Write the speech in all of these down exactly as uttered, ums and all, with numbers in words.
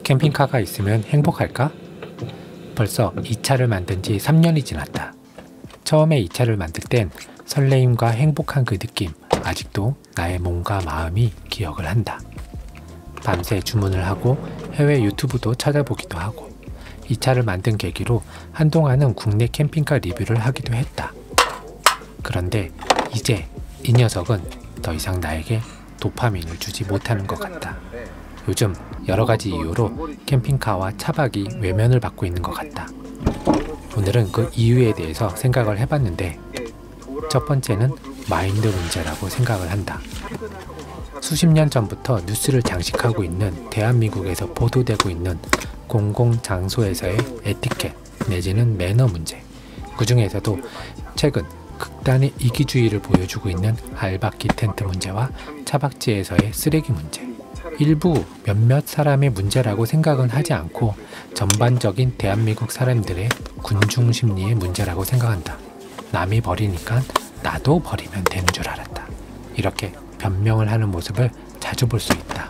캠핑카가 있으면 행복할까? 벌써 이 차를 만든 지 삼 년이 지났다. 처음에 이 차를 만들 땐 설레임과 행복한 그 느낌, 아직도 나의 몸과 마음이 기억을 한다. 밤새 주문을 하고 해외 유튜브도 찾아보기도 하고 이 차를 만든 계기로 한동안은 국내 캠핑카 리뷰를 하기도 했다. 그런데 이제 이 녀석은 더 이상 나에게 도파민을 주지 못하는 것 같다. 요즘 여러 가지 이유로 캠핑카와 차박이 외면을 받고 있는 것 같다. 오늘은 그 이유에 대해서 생각을 해봤는데 첫 번째는 마인드 문제라고 생각을 한다. 수십 년 전부터 뉴스를 장식하고 있는 대한민국에서 보도되고 있는 공공장소에서의 에티켓 내지는 매너 문제, 그 중에서도 최근 극단의 이기주의를 보여주고 있는 알박기 텐트 문제와 차박지에서의 쓰레기 문제, 일부 몇몇 사람의 문제라고 생각은 하지 않고 전반적인 대한민국 사람들의 군중 심리의 문제라고 생각한다. 남이 버리니까 나도 버리면 되는 줄 알았다. 이렇게 변명을 하는 모습을 자주 볼 수 있다.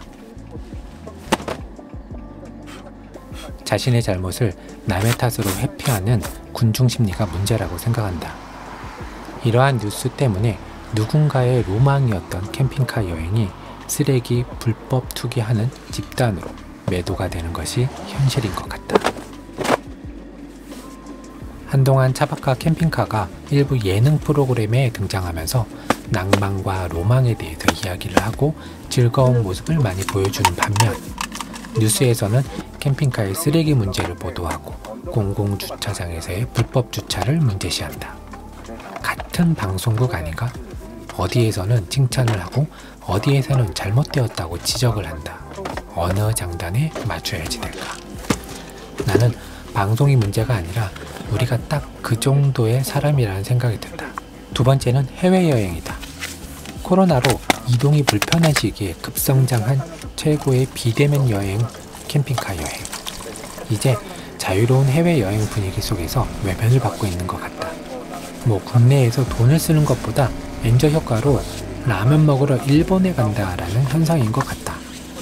자신의 잘못을 남의 탓으로 회피하는 군중 심리가 문제라고 생각한다. 이러한 뉴스 때문에 누군가의 로망이었던 캠핑카 여행이 쓰레기 불법 투기하는 집단으로 매도가 되는 것이 현실인 것 같다. 한동안 차박과 캠핑카가 일부 예능 프로그램에 등장하면서 낭만과 로망에 대해서 이야기를 하고 즐거운 모습을 많이 보여주는 반면 뉴스에서는 캠핑카의 쓰레기 문제를 보도하고 공공주차장에서의 불법 주차를 문제시한다. 같은 방송국 아닌가? 어디에서는 칭찬을 하고 어디에서는 잘못되었다고 지적을 한다. 어느 장단에 맞춰야지 될까? 나는 방송이 문제가 아니라 우리가 딱 그 정도의 사람이라는 생각이 든다. 두 번째는 해외여행이다. 코로나로 이동이 불편한 시기에 급성장한 최고의 비대면 여행, 캠핑카 여행. 이제 자유로운 해외여행 분위기 속에서 외면을 받고 있는 것 같다. 뭐 국내에서 돈을 쓰는 것보다 엔저 효과로 라면 먹으러 일본에 간다라는 현상인 것 같다.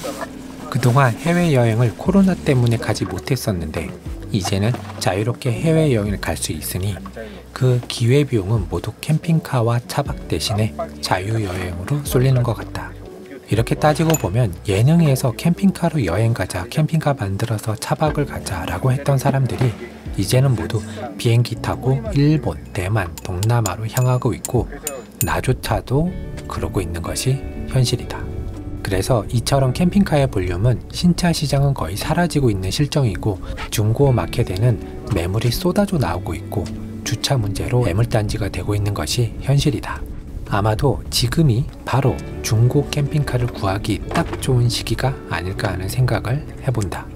그동안 해외여행을 코로나 때문에 가지 못했었는데 이제는 자유롭게 해외여행을 갈 수 있으니 그 기회비용은 모두 캠핑카와 차박 대신에 자유여행으로 쏠리는 것 같다. 이렇게 따지고 보면 예능에서 캠핑카로 여행 가자, 캠핑카 만들어서 차박을 가자 라고 했던 사람들이 이제는 모두 비행기 타고 일본, 대만, 동남아로 향하고 있고 나조차도 그러고 있는 것이 현실이다. 그래서 이처럼 캠핑카의 볼륨은 신차 시장은 거의 사라지고 있는 실정이고 중고 마켓에는 매물이 쏟아져 나오고 있고 주차 문제로 매물단지가 되고 있는 것이 현실이다. 아마도 지금이 바로 중고 캠핑카를 구하기 딱 좋은 시기가 아닐까 하는 생각을 해본다.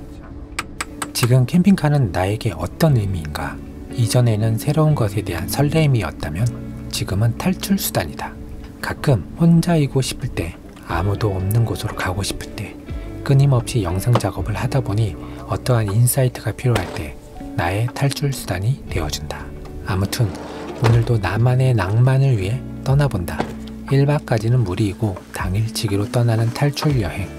지금 캠핑카는 나에게 어떤 의미인가? 이전에는 새로운 것에 대한 설레임이었다면 지금은 탈출 수단이다. 가끔 혼자이고 싶을 때, 아무도 없는 곳으로 가고 싶을 때, 끊임없이 영상 작업을 하다 보니 어떠한 인사이트가 필요할 때 나의 탈출 수단이 되어준다. 아무튼 오늘도 나만의 낭만을 위해 떠나본다. 일 박까지는 무리이고 당일치기로 떠나는 탈출 여행.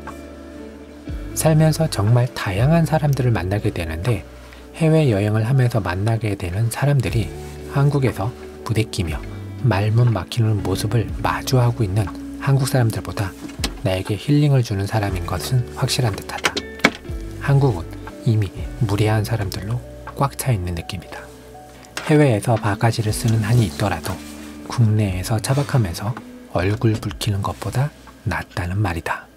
살면서 정말 다양한 사람들을 만나게 되는데 해외여행을 하면서 만나게 되는 사람들이 한국에서 부대끼며 말문 막히는 모습을 마주하고 있는 한국 사람들보다 나에게 힐링을 주는 사람인 것은 확실한 듯하다. 한국은 이미 무례한 사람들로 꽉 차 있는 느낌이다. 해외에서 바가지를 쓰는 한이 있더라도 국내에서 차박하면서 얼굴 붉히는 것보다 낫다는 말이다.